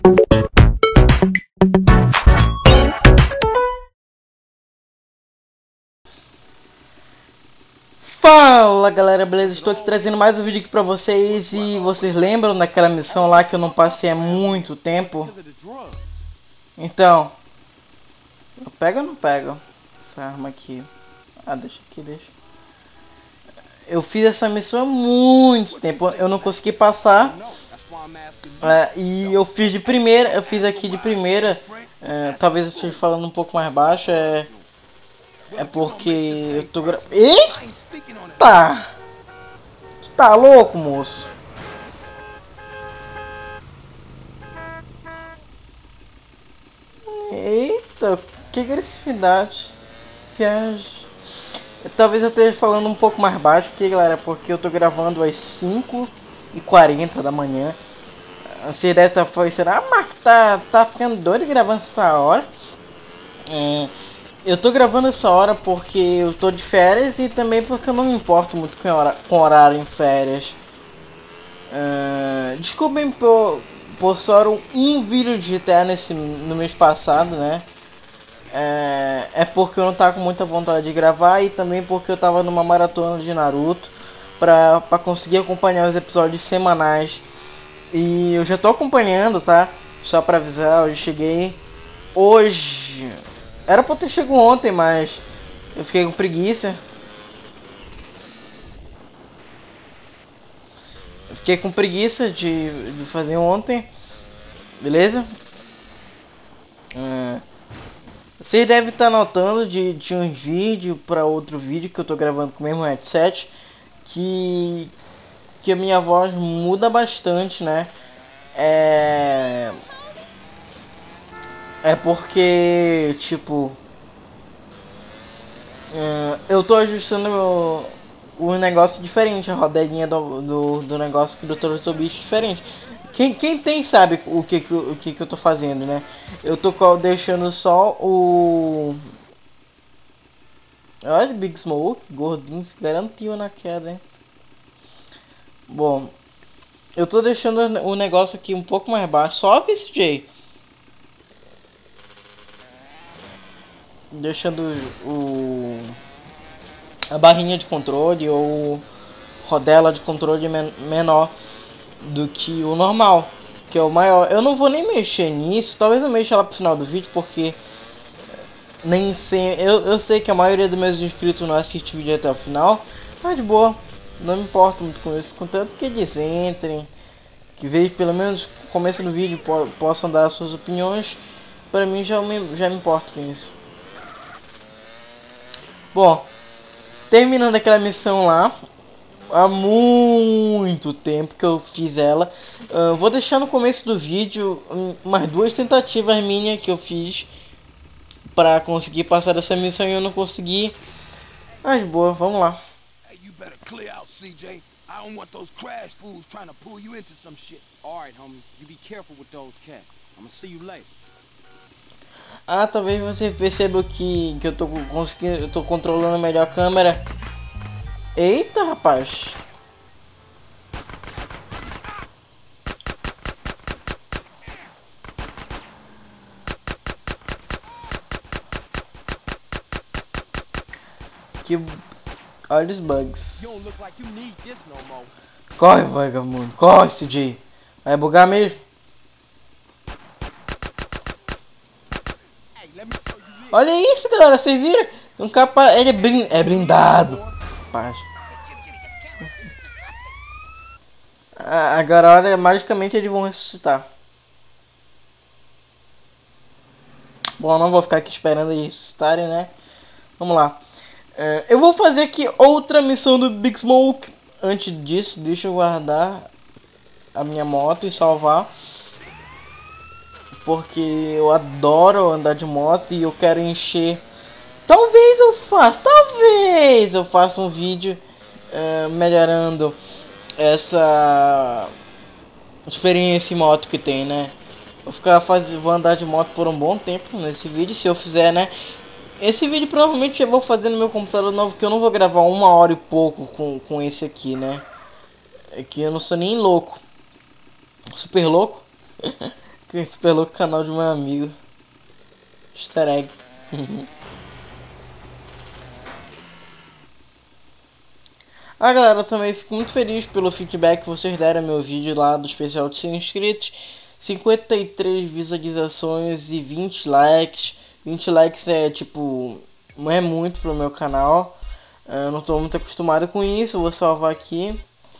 Fala galera, beleza? Estou aqui trazendo mais um vídeo aqui pra vocês. E vocês lembram daquela missão lá que eu não passei há muito tempo? Então, eu pego ou não pego essa arma aqui? Ah, deixa aqui, deixa. Eu fiz essa missão há muito tempo, eu não consegui passar. E eu fiz de primeira, eu fiz aqui de primeira. Talvez eu esteja falando um pouco mais baixo, é porque eu tô gravando. Eita! Tu tá louco, moço? Eita, que agressividade. Viagem. Talvez eu esteja falando um pouco mais baixo aqui, galera, porque eu tô gravando às 5h40 da manhã. Você deve estar pensando, Marco, tá ficando doido gravando essa hora? Eu tô gravando essa hora porque eu tô de férias e também porque eu não me importo muito com horário em férias. Desculpem por só um vídeo de GTA no mês passado, né? É porque eu não tava com muita vontade de gravar e também porque eu tava numa maratona de Naruto pra conseguir acompanhar os episódios semanais. E eu já tô acompanhando, tá? Só pra avisar, eu cheguei hoje. Era pra eu ter chegado ontem, mas eu fiquei com preguiça. Fiquei com preguiça de fazer ontem. Beleza? Vocês devem estar notando de um vídeo para outro vídeo que eu tô gravando com o mesmo headset que a minha voz muda bastante, né? É porque, tipo, eu tô ajustando o negócio diferente, a rodelinha do negócio que do Dr. Beast diferente. Quem tem sabe o que eu tô fazendo, né? Eu tô deixando só o... Olha, Big Smoke, gordinho, se garantiu na queda, hein? Bom, eu tô deixando o negócio aqui um pouco mais baixo, só o PCJ. Deixando a barrinha de controle ou rodela de controle menor do que o normal, que é o maior. Eu não vou nem mexer nisso, talvez eu mexa lá pro final do vídeo, porque nem sei, eu sei que a maioria dos meus inscritos não assiste o vídeo até o final, mas de boa, não me importo muito com isso, contanto que eles entrem, que vejam pelo menos no começo do vídeo, possam dar as suas opiniões, pra mim já me importo com isso. Bom, terminando aquela missão lá, há muito tempo que eu fiz ela. Vou deixar no começo do vídeo umas 2 tentativas minhas que eu fiz para conseguir passar dessa missão e eu não consegui. Mas boa, vamos lá. Talvez você perceba que eu tô conseguindo, eu tô controlando melhor a câmera. Eita, rapaz. Olha os bugs. Corre, vagabundo. Corre, CJ. Vai bugar mesmo? Olha isso, galera. Você vira? Um capa... Ele é blindado. Rapaz. Agora, olha, magicamente eles vão ressuscitar. Bom, não vou ficar aqui esperando eles ressuscitarem, né? Vamos lá. Eu vou fazer aqui outra missão do Big Smoke. Antes disso, deixa eu guardar a minha moto e salvar. Porque eu adoro andar de moto e eu quero encher. Talvez eu faça um vídeo melhorando essa experiência em moto que tem, né? Vou andar de moto por um bom tempo nesse vídeo, se eu fizer, né? Esse vídeo provavelmente eu vou fazer no meu computador novo, que eu não vou gravar 1h e pouco com esse aqui, né? É que eu não sou nem louco. Super louco. Isso pelo canal de meu amigo. Easter egg. Ah, galera, eu também fico muito feliz pelo feedback que vocês deram ao meu vídeo lá do especial de 100 inscritos. 53 visualizações e 20 likes. 20 likes é tipo, não é muito pro meu canal. Eu não tô muito acostumado com isso, eu vou salvar aqui.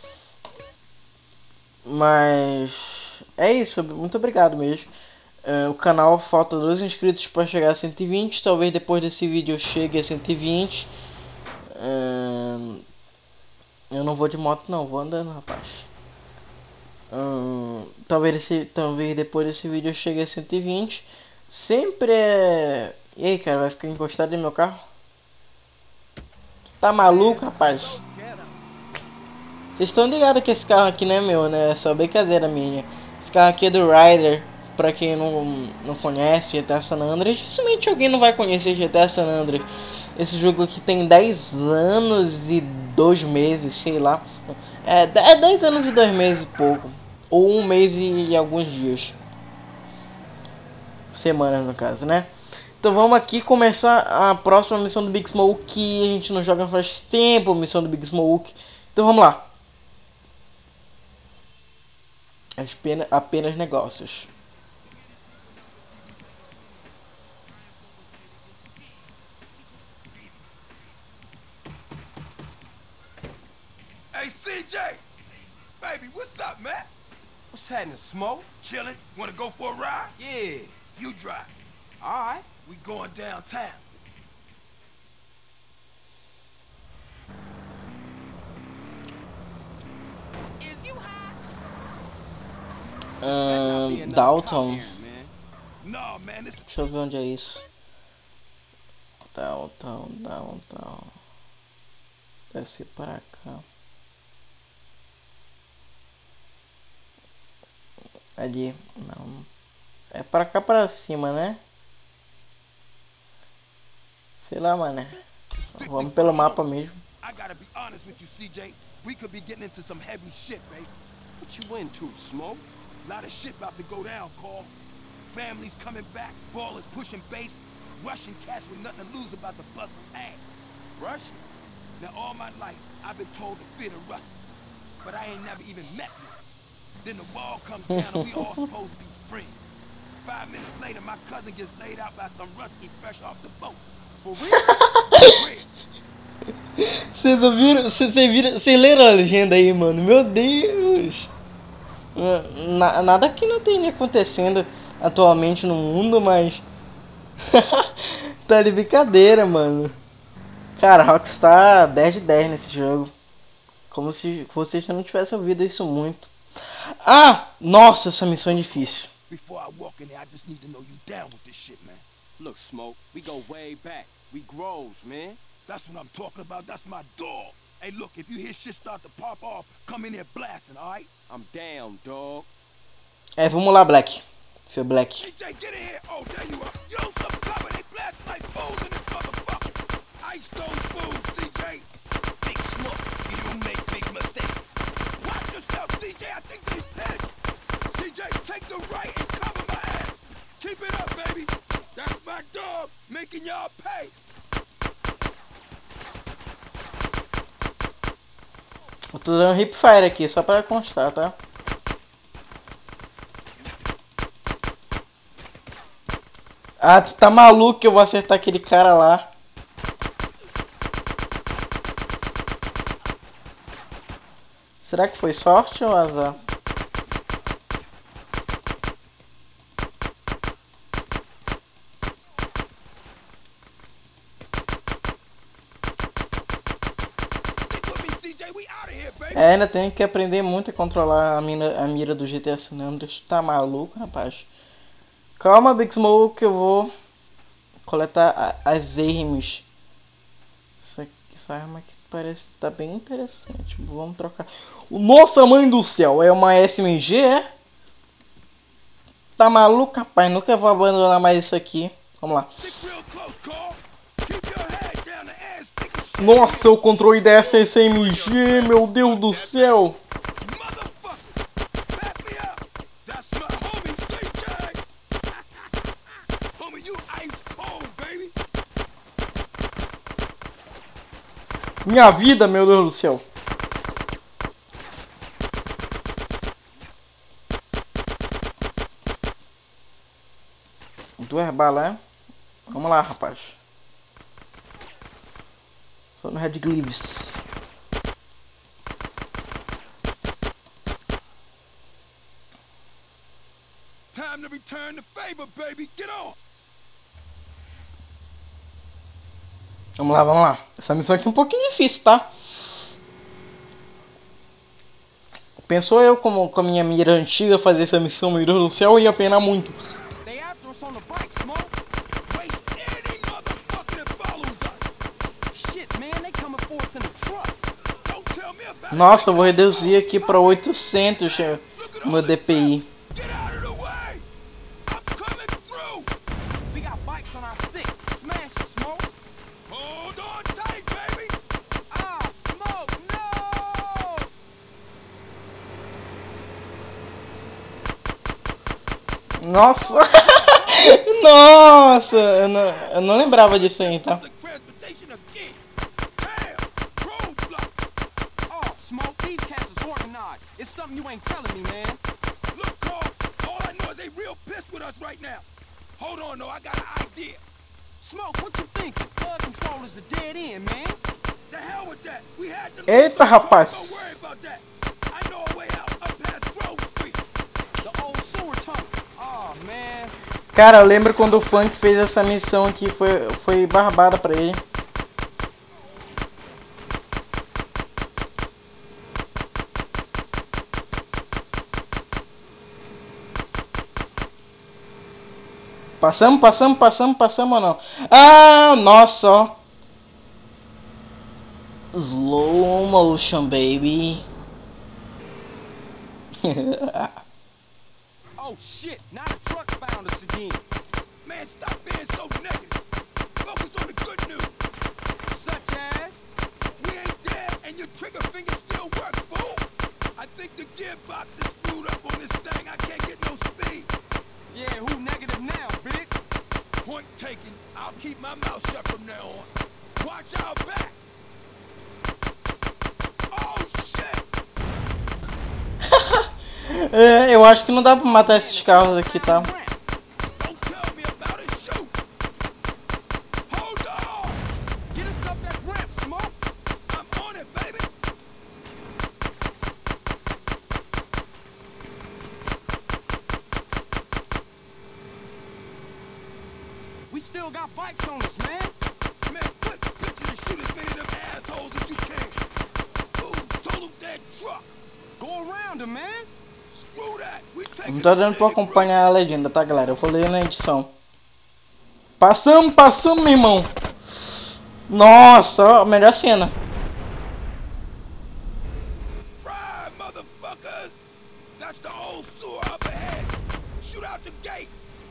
Mas é isso, muito obrigado mesmo. O canal falta 2 inscritos para chegar a 120. Talvez depois desse vídeo eu chegue a 120. Eu não vou de moto não, vou andando, rapaz. Talvez depois desse vídeo eu chegue a 120. Sempre é... E aí, cara, vai ficar encostado no meu carro? Tá maluco, rapaz? Vocês estão ligados que esse carro aqui não é meu, né? É só brincadeira minha. Esse carro aqui é do Ryder. Pra quem não conhece GTA San Andreas, dificilmente alguém não vai conhecer GTA San Andreas. Esse jogo aqui tem 10 anos e 2 meses, sei lá. É 10 anos e 2 meses e pouco. Ou 1 mês e alguns dias. Semanas no caso, né? Então vamos aqui começar a próxima missão do Big Smoke. Que a gente não joga faz tempo a missão do Big Smoke. Então vamos lá. Apenas negócios. Hey, CJ! Baby, what's up, man? What's happening, Smoke? Chillin'? Wanna go for a ride? Yeah. You drive. Alright. We going downtown. Dalton. No, man, this... Deixa eu ver onde é isso. Dalton. Deve ser para cá. Ali, não. É para cá para cima, né? Sei lá, mané. Vamos pelo mapa mesmo. I gotta be honest with you, CJ. We could be getting into some heavy shit, babe. What you into, Smoke? Lot of shit about to go down, Carl. Families coming back, ballers pushing base, Russian cats with nothing to lose about to bust some ass. Russians? Now all my life, I've been told to fear the Russians, but I ain't never even met one. Then the wall comes down and we all supposed to be friends. 5 minutes later, my cousin gets laid out by some Rusky fresh off the boat. For real? For real. Vocês ouviram? Vocês leram a legenda aí, mano? Meu Deus! Nada que não tenha acontecendo atualmente no mundo, mas... Tá de brincadeira, mano. Cara, Rockstar 10 de 10 nesse jogo. Como se vocês já não tivessem ouvido isso muito. Ah! Nossa, essa missão é difícil. Before I walk in there, I just need to know you down with this shit, man. Look, Smoke, we go way back. We grows, man. That's what I'm talking about. That's my dog. Hey, look, if you hear shit start to pop off, come in here blasting, all right? I'm down, dog. Vamos lá, Black. Seu Black. CJ, get in here. Oh, there you are. Use some cover. They blasting like fools in this motherfucker. Ice those fools, CJ. Big Smoke, you don't make big mistakes. Watch yourself, CJ. I think they pissed. CJ, take the right and cover my ass. Keep it up, baby. That's my dog making y'all pay. Eu tô dando hip fire aqui, só pra constar, tá? Ah, tu tá maluco que eu vou acertar aquele cara lá. Será que foi sorte ou azar? Ainda tenho que aprender muito a controlar a mira do GTA San Andreas. Tá maluco, rapaz? Calma, Big Smoke, que eu vou coletar as armas. Essa arma aqui parece que tá bem interessante. Vamos trocar. Nossa, mãe do céu! É uma SMG, é? Tá maluco, rapaz? Nunca vou abandonar mais isso aqui. Vamos lá. Nossa, o controle dessa SMG, meu Deus do céu! Minha vida, meu Deus do céu. Duas balas, né? Vamos lá, rapaz. Só no Red Glyphs. Time to return the favor, baby. Get on. Vamos lá, vamos lá. Essa missão aqui é um pouquinho difícil, tá? Pensou eu, como com a minha mira antiga, fazer essa missão, meu Deus do céu, ia penar muito. They after us on the bike, Smoke. Waste any motherfucker that follows us. Shit, man, they coming for us in the truck. Don't tell me about Nossa, eu vou reduzir aqui pra 800 o meu DPI. Get out of the way. I'm coming through. We got bikes on our six. Smash it, Smoke. Hold on tight, baby. Ah, Smoke, no! Nossa! Nossa! Eu não lembrava disso aí, tá? Public transportation again. Damn. Roadblock. Oh, Smoke, these cats is organized. It's something you ain't telling me, man. Look, Carl. All I know is they real pissed with us right now. Hold on, though. I got an idea. Smoke, what you thinking? Flood control is a dead end, man. The hell with that. We had the Eita, rapaz. Don't worry about that. I know a way out up past Grove Street. The old sewer tunnel. Oh, man. Cara, eu lembro quando o Funk fez essa missão aqui, foi barbada pra ele. Passamos ou não? Ah, nossa, ó. Slow motion, baby. Oh, shit. Now the truck found us again. Man, stop being so negative. Focus on the good news. Such as? We ain't dead and your trigger finger still works, fool. I think the gearbox is screwed up on this thing. I can't get no speed. Yeah, who negative now, bitch? Point taken. I'll keep my mouth shut from now on. Watch our backs. Oh, shit. É, eu acho que não dá pra matar esses carros aqui, tá? Don't tell me about it. Shoot. Hold on. Get us up that ramp, Smoke. I'm on it, baby. We still got bikes on us, man. Man, quit bitching and shoot as many of them assholes as you can. Ooh, total dead truck. Go around him, man. Screw that. We take Não tá dando pra acompanhar a legenda, tá, galera? Eu vou ler na edição. Passamos, meu irmão. Nossa, ó, melhor cena. Fry, motherfuckers. That's the old sewer up ahead. Shoot out the gate.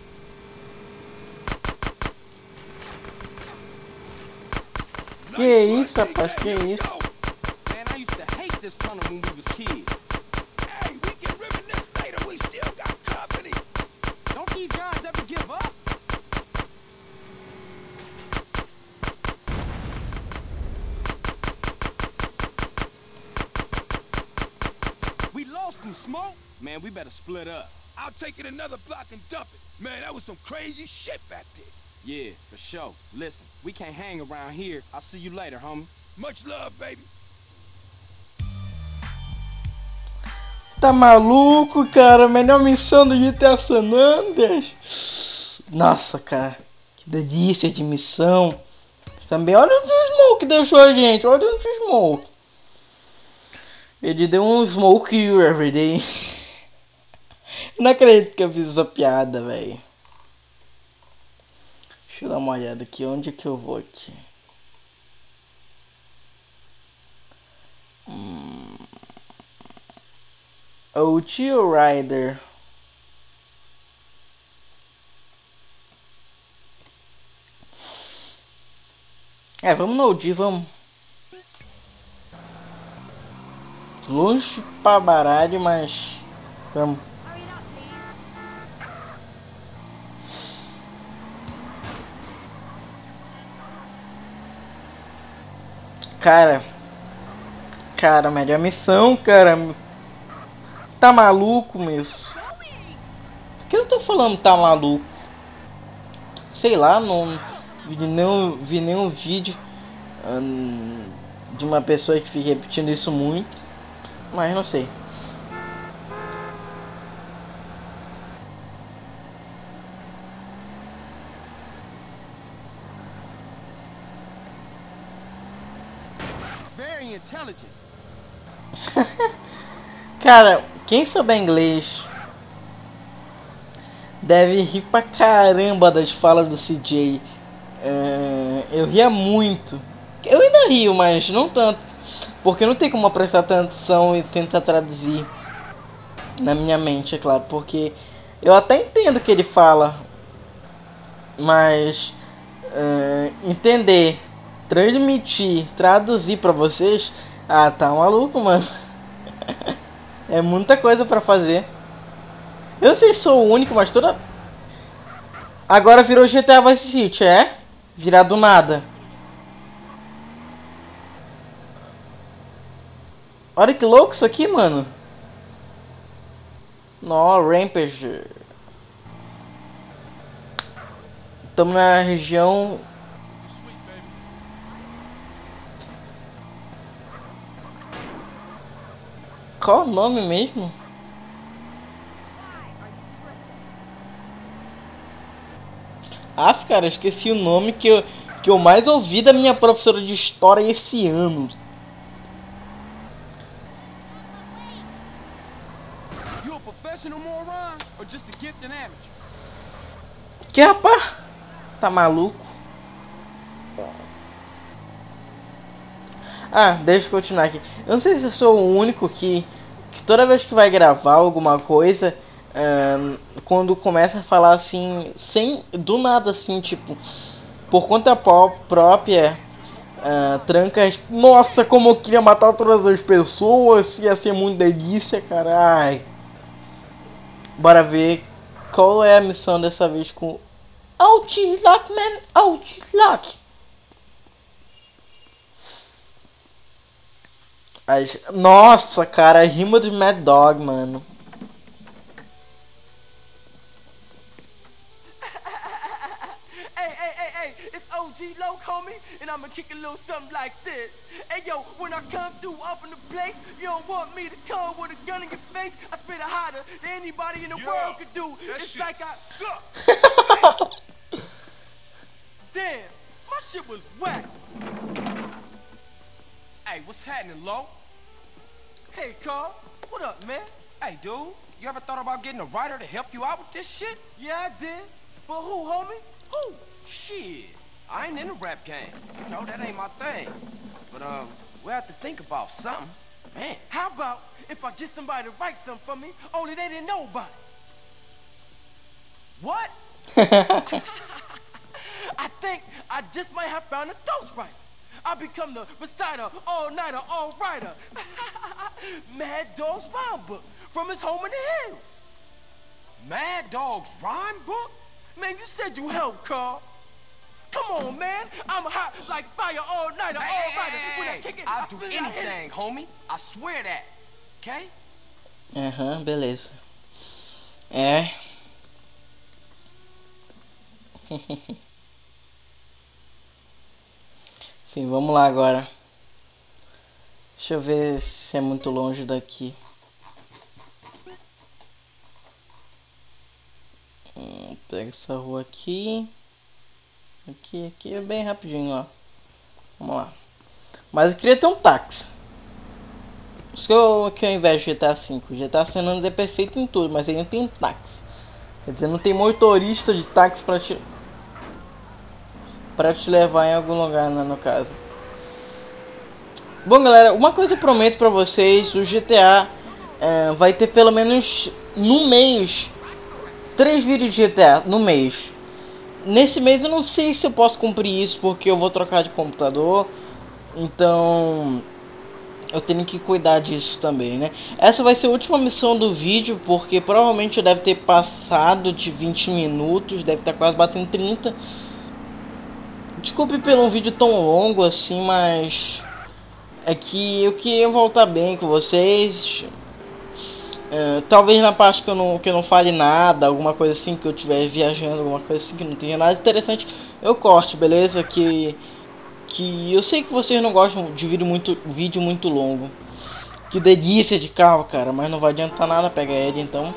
Que isso, rapaz, que isso? Man, I used to hate this tunnel when we was kids. Hey, we can reminisce later. We still got company. Don't these guys ever give up? We lost him, Smoke. Man, we better split up. I'll take it another block and dump it. Man, that was some crazy shit back there. Yeah, for sure. Listen, we can't hang around here. I'll see you later, homie. Much love, baby. Tá maluco, cara? Melhor missão do GTA San Andreas. Nossa, cara. Que delícia de missão. Também, olha o Smoke que deixou a gente. Olha o Smoke. Ele deu um smoke you every day. Não acredito que eu fiz essa piada, velho. Deixa eu dar uma olhada aqui. Onde é que eu vou aqui? O Tio Rider. É, vamos no OG, vamos. Longe pra baralho, mas vamos. Cara, melhor missão, cara. Tá maluco, meu? Por que eu tô falando tá maluco? Sei lá, não vi nenhum vídeo de uma pessoa que fica repetindo isso muito. Mas não sei. Very intelligent. Cara, quem souber inglês deve rir pra caramba das falas do CJ. Eu ria muito. Eu ainda rio, mas não tanto. Porque não tem como prestar atenção e tentar traduzir na minha mente, é claro. Porque eu até entendo o que ele fala. Mas entender, transmitir, traduzir pra vocês... Ah, tá maluco, mano. É muita coisa pra fazer. Eu não sei se sou o único, mas toda... Agora virou GTA Vice City, é? Virar do nada. Olha que louco isso aqui, mano. Nó, Rampage. Estamos na região... Qual o nome mesmo? Ah, cara, eu esqueci o nome que eu mais ouvi da minha professora de história esse ano. You a professional moron or just a gifted amateur? Que rapaz? Tá maluco? Ah, deixa eu continuar aqui. Eu não sei se eu sou o único que toda vez que vai gravar alguma coisa, quando começa a falar assim, sem do nada assim, tipo, por conta própria, trancas. Nossa, como eu queria matar todas as pessoas, ia ser muito delícia, caralho. Bora ver qual é a missão dessa vez com Outlook, man, Outlook. Nossa, cara, a rima do Mad Dog, mano. Hey, it's OG Loc, homie, and I'ma kick a little something like this. Hey, yo, when I come through up in the place, you don't want me to come with a gun in your face. I spit it hotter than anybody in the world could do. It's like I suck. Damn, my shit was whack. Hey, what's happening, Lo? Hey, Carl, what up, man? Hey, dude, you ever thought about getting a writer to help you out with this shit? Yeah, I did. But who, homie? Who? Shit, I ain't in the rap game. You know, that ain't my thing. But, we have to think about something. Man. How about if I get somebody to write something for me, only they didn't know about it? What? I think I just might have found a ghostwriter. I become the reciter, all-nighter, all-writer. Mad Dog's rhyme book from his home in the hills. Mad Dog's rhyme book? Man, you said you helped, Carl. Come on, man. I'm hot like fire, all-nighter, all-writer. When I kick it, I'll I do spit it, I hit it. anything, homie. I swear that. Okay? Beleza. Sim, vamos lá agora. Deixa eu ver se é muito longe daqui. Pega essa rua aqui. Aqui é bem rapidinho, ó. Vamos lá. Mas eu queria ter um táxi. Isso que eu invejo GTA V. GTA San Andreas é perfeito em tudo, mas ele não tem táxi. Quer dizer, não tem motorista de táxi pra te levar em algum lugar, né, no caso. Bom, galera, uma coisa eu prometo pra vocês. O GTA vai ter pelo menos no mês 3 vídeos de GTA no mês. Nesse mês eu não sei se eu posso cumprir isso, porque eu vou trocar de computador. Então eu tenho que cuidar disso também, né? Essa vai ser a última missão do vídeo, porque provavelmente deve ter passado de 20 minutos. Deve estar quase batendo 30. Desculpe pelo vídeo tão longo assim, mas é que eu queria voltar bem com vocês. Talvez na parte que eu não fale nada, alguma coisa assim, que eu estiver viajando, alguma coisa assim que não tenha nada interessante, eu corte, beleza? Que eu sei que vocês não gostam de vídeo muito longo. Que delícia de carro, cara, mas não vai adiantar nada pegar ele, então.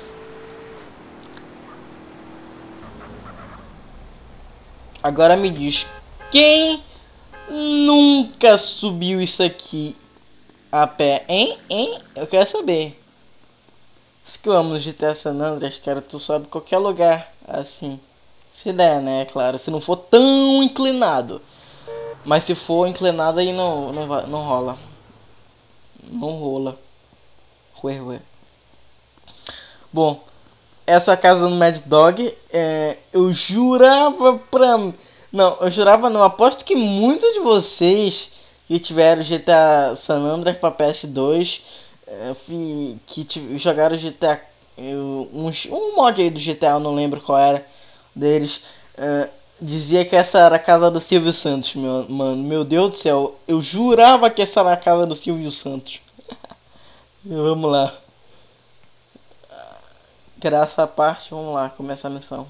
Agora me diz, quem nunca subiu isso aqui a pé, hein? Eu quero saber. Se que eu amo no GTA San Andreas, cara, tu sobe qualquer lugar, assim. Se der, né, claro, se não for tão inclinado. Mas se for inclinado aí não rola. Não rola. Ué. Bom, essa casa no Mad Dog, eu jurava eu jurava não, aposto que muitos de vocês que tiveram GTA San Andreas para PS2, que jogaram GTA, um mod aí do GTA, eu não lembro qual era deles, dizia que essa era a casa do Silvio Santos, mano, meu Deus do céu, eu jurava que essa era a casa do Silvio Santos. Vamos lá. Graça à parte, vamos lá, começar a missão.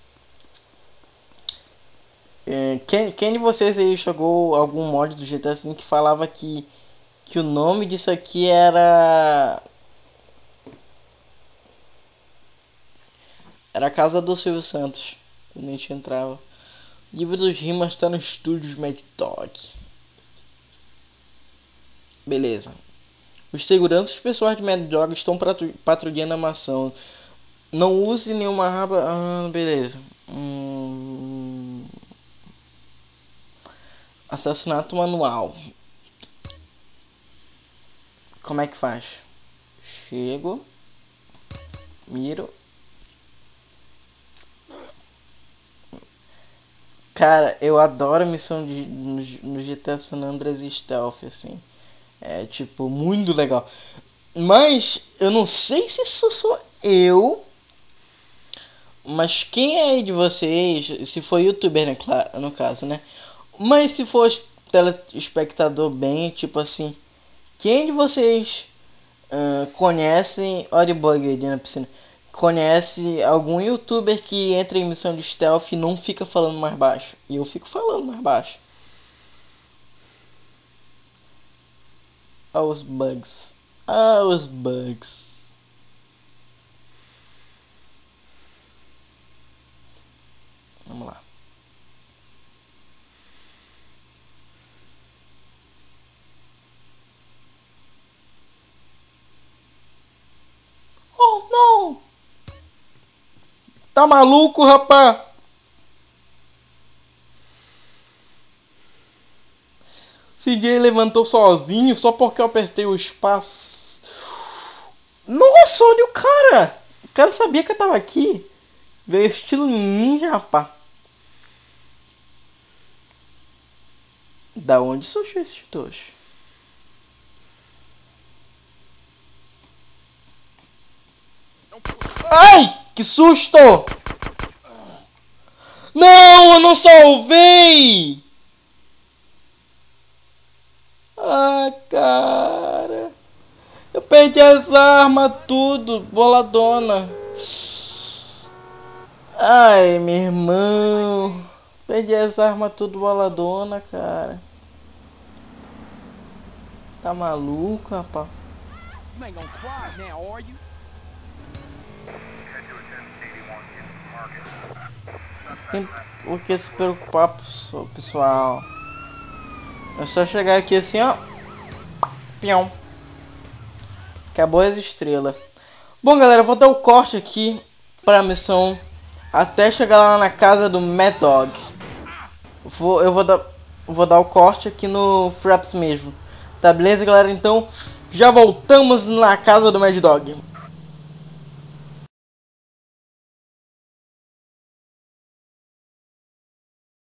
Quem de vocês aí jogou algum mod do GTA V que falava que o nome disso aqui era a casa do Silvio Santos, quando a gente entrava. O livro dos rimas está no estúdios Mad Dog. Beleza. Os seguranças pessoais de Mad Dog estão patrulhando a mansão. Não use nenhuma raba. Beleza. Assassinato manual. Como é que faz? Chego. Miro. Cara, eu adoro a missão no GTA San Andreas e Stealth, assim. É, tipo, muito legal. Mas, eu não sei se isso sou eu. Mas quem é aí de vocês, se for youtuber, né, no caso, né? Mas se for telespectador bem, tipo assim, quem de vocês conhecem, olha o bug ali na piscina, conhece algum youtuber que entra em missão de stealth e não fica falando mais baixo? E eu fico falando mais baixo. Olha os bugs. Os bugs. Vamos lá. Oh, não! Tá maluco, rapaz? CJ levantou sozinho só porque eu apertei o espaço. Nossa, olha o cara! O cara sabia que eu tava aqui. Veio estilo ninja, rapaz. Da onde surgiu esses dois? Ai! Que susto! Não, eu não salvei! Ah, cara. Eu perdi as armas, tudo. Boladona. Ai, meu irmão. Perdi as armas, tudo boladona, cara. Tá maluco, rapaz? You ain't gonna cry now, are you? Tem por que se preocupar, pessoal. É só chegar aqui assim, ó. Pião. Acabou as estrelas. Bom, galera, eu vou dar o corte aqui pra missão até chegar lá na casa do Mad Dog. Eu vou dar o corte aqui no Fraps mesmo. Tá beleza, galera? Então, já voltamos na casa do Mad Dog.